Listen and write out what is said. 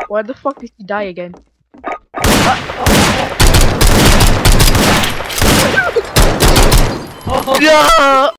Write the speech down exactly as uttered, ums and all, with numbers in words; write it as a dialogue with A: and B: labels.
A: Why the fuck did he die again?
B: Oh.
A: Yeah!